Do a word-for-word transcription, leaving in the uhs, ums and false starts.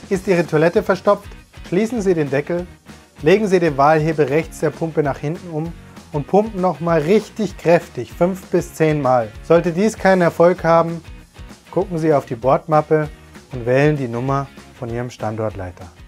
Ist Ihre Toilette verstopft? Schließen Sie den Deckel, legen Sie den Wahlhebel rechts der Pumpe nach hinten um und pumpen nochmal richtig kräftig, fünf bis zehn Mal. Sollte dies keinen Erfolg haben, gucken Sie auf die Bordmappe und wählen die Nummer von Ihrem Standortleiter.